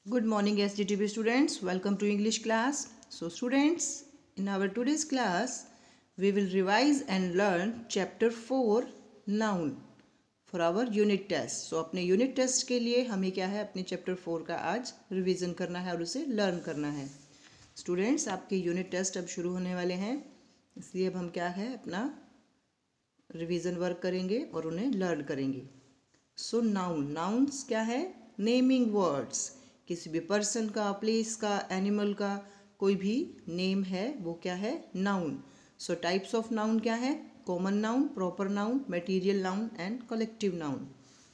Good morning SGTB students. Welcome to English class. So students, in our today's class, we will revise and learn chapter 4 noun for our unit test. So अपने unit test के लिए हमें क्या है अपने chapter 4 का आज revision करना है और उसे learn करना है. Students, आपके unit test अब शुरू होने वाले हैं, इसलिए अब हम क्या है अपना रिवीजन वर्क करेंगे और उन्हें लर्न करेंगे. सो नाउन्स क्या है? Naming words. किसी भी पर्सन का, प्लेस का, एनिमल का कोई भी नेम है वो क्या है? Noun. So types of noun क्या है? Common noun, proper noun, material noun and collective noun.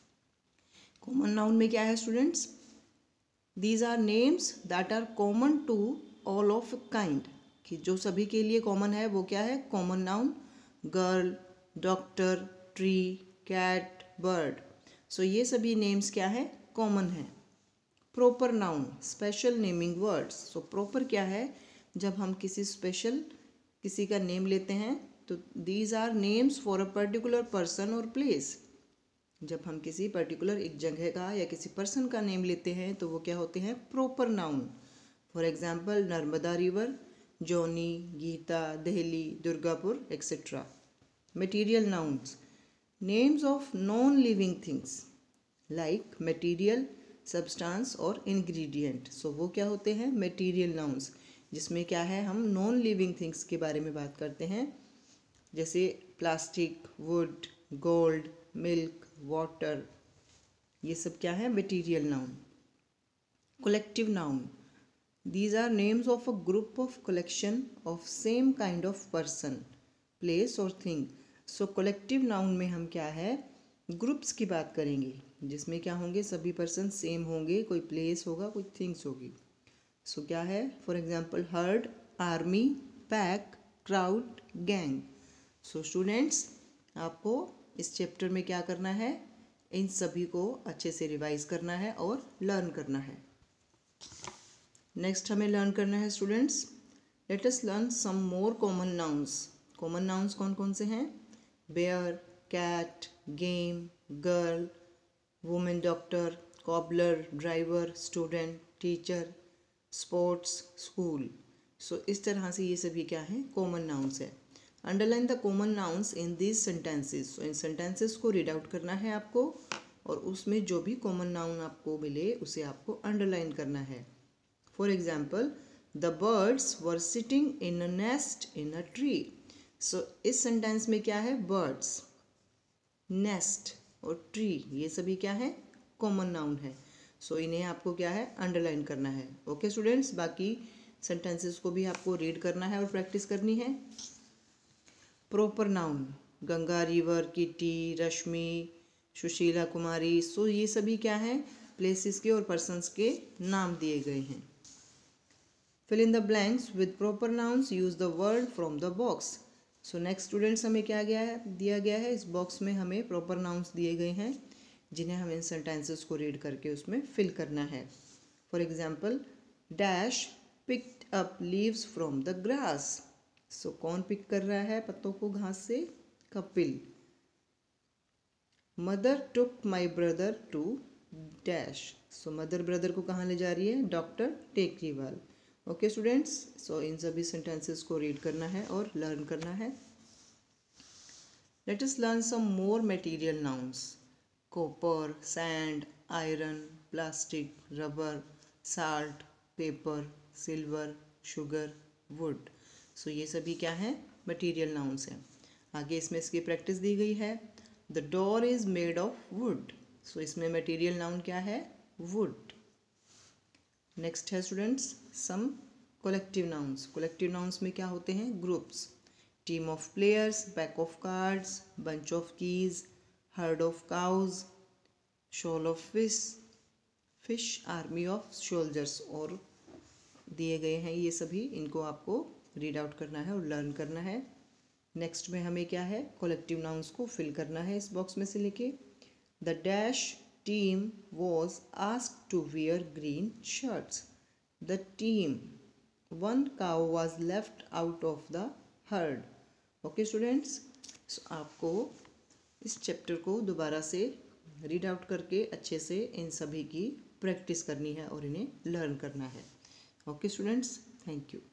Common noun में क्या है students? These are names that are common to all of kind. कि जो सभी के लिए कॉमन है वो क्या है? Common noun. Girl, doctor, tree, cat, bird. So ये सभी नेम्स क्या है? कॉमन है. Proper noun, special naming words. So proper क्या है? जब हम किसी स्पेशल किसी का नेम लेते हैं तो these are names for a particular person और प्लेस. जब हम किसी पर्टिकुलर एक जगह का या किसी पर्सन का नेम लेते हैं तो वो क्या होते हैं? Proper noun. For example Narmada river, Johnny, Geeta, Delhi, Durgapur etcetera. Material nouns, names of non living things like material, substance और इंग्रेडिएंट. सो वो क्या होते हैं? मटेरियल नाउन्स, जिसमें क्या है हम नॉन लिविंग थिंग्स के बारे में बात करते हैं, जैसे plastic, wood, gold, milk, water. ये सब क्या है? Material noun. Collective noun, these are names of a group of collection of same kind of person, place or thing. So collective noun में हम क्या है? ग्रुप्स की बात करेंगे, जिसमें क्या होंगे? सभी पर्सन सेम होंगे, कोई प्लेस होगा, कोई थिंग्स होगी. सो क्या है? For example herd, army, pack, crowd, gang. So students, आपको इस चैप्टर में क्या करना है? इन सभी को अच्छे से रिवाइज करना है और लर्न करना है. नेक्स्ट हमें लर्न करना है students. Let us learn some more common nouns. Common nouns कौन कौन से हैं? Bear, cat, game, girl, women doctor, cobbler, driver, student, teacher, sports, school. So इस तरह से ये सभी क्या हैं? कॉमन नाउन्स है. Underline the common nouns in these sentences. So इन सेंटेंसेस को रीड आउट करना है आपको और उसमें जो भी कॉमन नाउन आपको मिले उसे आपको अंडरलाइन करना है. For example, the birds were sitting in a nest in a tree. So इस सेंटेंस में क्या है? birds, nest और tree ये सभी क्या है? कॉमन नाउन है. सो इन्हें आपको क्या है? अंडरलाइन करना है. ओके स्टूडेंट्स, बाकी सेंटेंसेस को भी आपको रीड करना है और प्रैक्टिस करनी है. Proper noun, Ganga, river, Kitty, Rashmi, Sushila Kumari. So ये सभी क्या है? प्लेसेस के और पर्सन्स के नाम दिए गए हैं. Fill in the blanks with proper nouns. Use the word from the box. So next students हमें क्या दिया गया है? इस बॉक्स में हमें प्रॉपर नाउन्स दिए गए हैं जिन्हें हमें सेंटेंसेस को रीड करके उसमें फिल करना है. For example dash picked up leaves from the grass. So कौन पिक कर रहा है पत्तों को घास से? Kapil. Mother took my brother to dash. So mother brother को कहाँ ले जा रही है? Doctor Tekriwal. Okay students, so इन सभी सेंटेंसेस को रीड करना है और लर्न करना है. Let us learn some more material nouns. Copper, sand, iron, plastic, rubber, salt, paper, silver, sugar, wood. So ये सभी क्या है? मटेरियल नाउन्स हैं. आगे इसमें इसकी प्रैक्टिस दी गई है. The door is made of wood. So इसमें मटेरियल नाउन क्या है? वुड. नेक्स्ट है students some collective nouns. Collective nouns में क्या होते हैं? Groups. Team of players, pack of cards, bunch of keys, herd of cows, shoal of fish, army of soldiers. और दिए गए हैं ये सभी, इनको आपको रीड आउट करना है और लर्न करना है. नेक्स्ट में हमें क्या है? कलेक्टिव नाउन्स को फिल करना है इस बॉक्स में से लेके. The dash team was asked to wear green shirts. The team, one cow was left out of the herd. Okay students, so आपको इस चैप्टर को दोबारा से रीड आउट करके अच्छे से इन सभी की प्रैक्टिस करनी है और इन्हें लर्न करना है। Okay students, thank you.